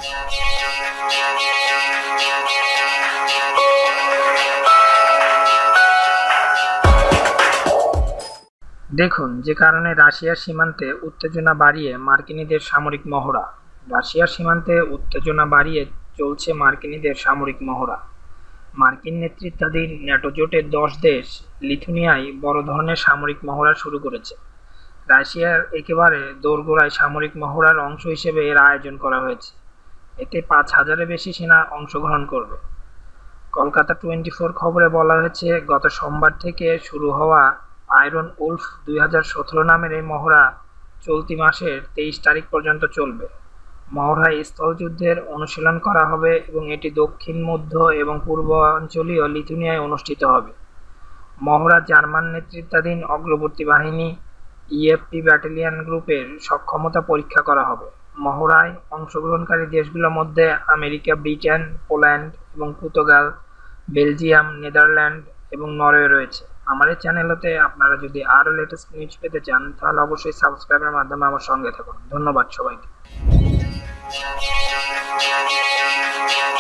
দেখুন যে কারণে রাশিয়ার সীমান্তে উত্তেজনা বাড়িয়ে মার্কিনীদের সামরিক মহড়া। রাশিয়ার সীমান্তে উত্তেজনা বাড়িয়ে চলছে মার্কিনীদের সামরিক মহড়া। মার্কিন নেতৃত্বাধীন ন্যাটো জোটের 10 দেশ লিথুয়ানিয়ায় বড় ধরনের সামরিক মহড়া শুরু করেছে। রাশিয়ার একেবারে দোরগোড়ায় সামরিক মহড়ার অংশ হিসেবে এর আয়োজন করা হয়েছে। এতে 5000-এর বেশি সেনা অংশগ্রহণ করবে। কলকাতা 24 খবরে বলা হয়েছে, গত সোমবার থেকে শুরু হওয়া আয়রন উলফ 2017 নামের এই মহড়া চলতি মাসের 23 তারিখ পর্যন্ত চলবে। মহড়ায় স্থলযুদ্ধের অনুশীলন করা হবে এবং এটি দক্ষিণ, মধ্য এবং পূর্বাঞ্চলীয় লিথুয়ানিয়ায় অনুষ্ঠিত হবে। মহড়া জার্মান নেতৃত্বাধীন অগ্রবর্তী বাহিনী ইএফপি ব্যাটালিয়ন গ্রুপের সক্ষমতা পরীক্ষা করা হবে। মহড়ায় অংশগ্রহণকারী দেশগুলোর মধ্যে আমেরিকা, ব্রিটেন, পোল্যান্ড এবং পর্তুগাল, বেলজিয়াম, নেদারল্যান্ড এবং নরওয়ে রয়েছে। আমার এই চ্যানেলতে আপনারা যদি আরও লেটেস্ট নিউজ পেতে চান তাহলে অবশ্যই সাবস্ক্রাইবের মাধ্যমে আমার সঙ্গে থাকুন। ধন্যবাদ সবাইকে।